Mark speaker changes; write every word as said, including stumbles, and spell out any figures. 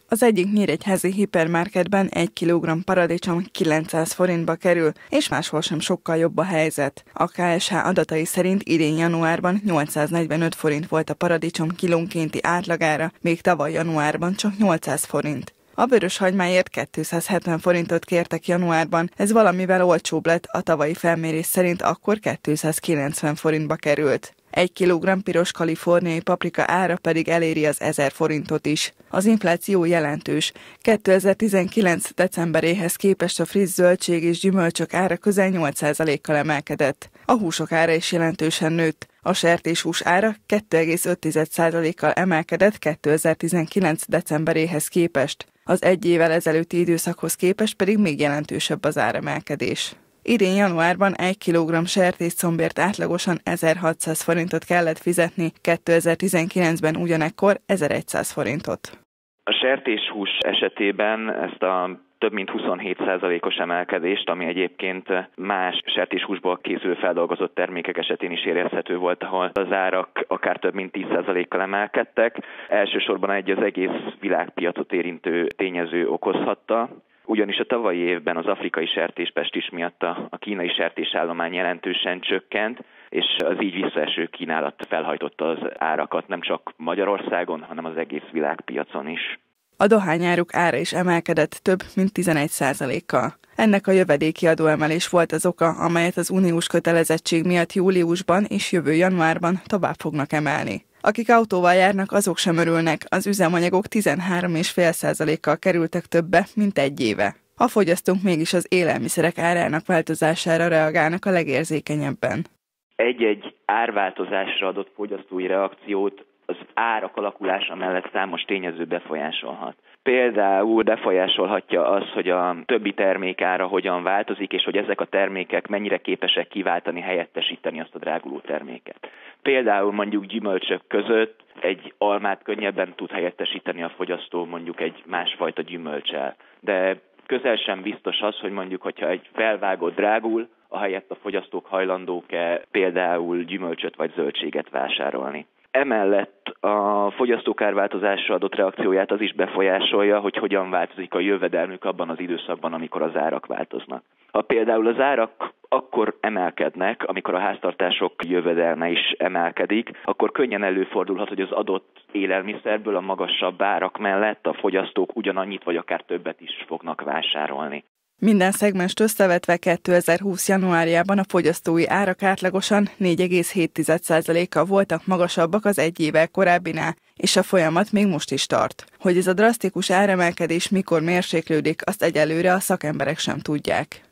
Speaker 1: Az egyik nyíregyházi hipermarketben egy kilogramm paradicsom kilencszáz forintba kerül, és máshol sem sokkal jobb a helyzet. A ká es há adatai szerint idén januárban nyolcszáznegyvenöt forint volt a paradicsom kilónkénti átlagára, még tavaly januárban csak nyolcszáz forint. A vöröshagymáért kétszázhetven forintot kértek januárban, ez valamivel olcsóbb lett, a tavalyi felmérés szerint akkor kétszázkilencven forintba került. Egy kilogramm piros kaliforniai paprika ára pedig eléri az ezer forintot is. Az infláció jelentős. kétezer-tizenkilenc decemberéhez képest a friss zöldség és gyümölcsök ára közel nyolc százalékkal emelkedett. A húsok ára is jelentősen nőtt. A sertéshús ára két egész öt százalékkal emelkedett kétezer-tizenkilenc decemberéhez képest. Az egy évvel ezelőtti időszakhoz képest pedig még jelentősebb az áremelkedés. Idén januárban egy kilogramm sertéscombért átlagosan ezerhatszáz forintot kellett fizetni, kétezer-tizenkilencben ugyanekkor ezerszáz forintot.
Speaker 2: A sertéshús esetében ezt a több mint huszonhét százalékos emelkedést, ami egyébként más sertéshúsból készülő feldolgozott termékek esetén is érezhető volt, ahol az árak akár több mint tíz százalékkal emelkedtek. Elsősorban egy az egész világpiacot érintő tényező okozhatta, ugyanis a tavalyi évben az afrikai sertéspestis miatt a, a kínai sertésállomány jelentősen csökkent, és az így visszaeső kínálat felhajtotta az árakat nem csak Magyarországon, hanem az egész világpiacon is.
Speaker 1: A dohányáruk ára is emelkedett több mint tizenegy százalékkal. Ennek a jövedéki adóemelés volt az oka, amelyet az uniós kötelezettség miatt júliusban és jövő januárban tovább fognak emelni. Akik autóval járnak, azok sem örülnek, az üzemanyagok tizenhárom egész öt százalékkal kerültek többe, mint egy éve. A fogyasztók mégis az élelmiszerek árának változására reagálnak a legérzékenyebben.
Speaker 2: Egy-egy árváltozásra adott fogyasztói reakciót az árak alakulása mellett számos tényező befolyásolhat. Például befolyásolhatja az, hogy a többi termék ára hogyan változik, és hogy ezek a termékek mennyire képesek kiváltani, helyettesíteni azt a dráguló terméket. Például mondjuk gyümölcsök között egy almát könnyebben tud helyettesíteni a fogyasztó mondjuk egy másfajta gyümölccsel. De közel sem biztos az, hogy mondjuk, hogyha egy felvágott drágul, ahelyett a fogyasztók hajlandók-e például gyümölcsöt vagy zöldséget vásárolni. Emellett a fogyasztók árváltozásra adott reakcióját az is befolyásolja, hogy hogyan változik a jövedelmük abban az időszakban, amikor az árak változnak. Ha például az árak akkor emelkednek, amikor a háztartások jövedelme is emelkedik, akkor könnyen előfordulhat, hogy az adott élelmiszerből a magasabb árak mellett a fogyasztók ugyanannyit vagy akár többet is fognak vásárolni.
Speaker 1: Minden szegmest összevetve kétezer-húsz januárjában a fogyasztói árak átlagosan négy egész hét százalékkal voltak magasabbak az egy évvel korábbinál, és a folyamat még most is tart. Hogy ez a drasztikus áremelkedés mikor mérséklődik, azt egyelőre a szakemberek sem tudják.